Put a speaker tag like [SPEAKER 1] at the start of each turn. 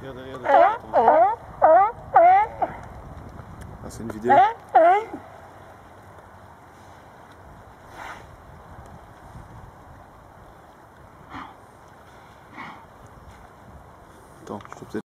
[SPEAKER 1] Regarde. Ah, c'est une vidéo. Attends, je te